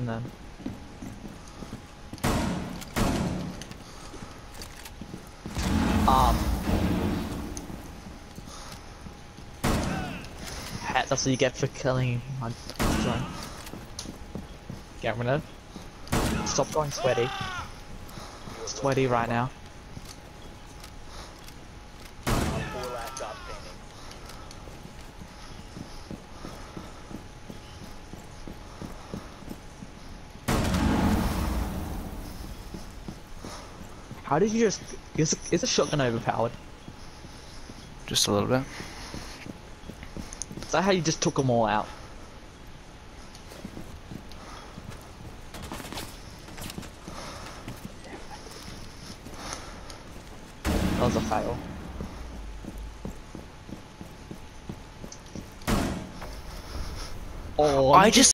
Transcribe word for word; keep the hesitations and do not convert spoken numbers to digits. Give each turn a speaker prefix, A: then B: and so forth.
A: and then. Um. Hat, that's what you get for killing my drone. Get rid of. Stop going sweaty. Sweaty right now. How did you just... Is, is the shotgun overpowered?
B: Just a little bit.
A: Is that how you just took them all out? That was a fail. Oh,
B: I just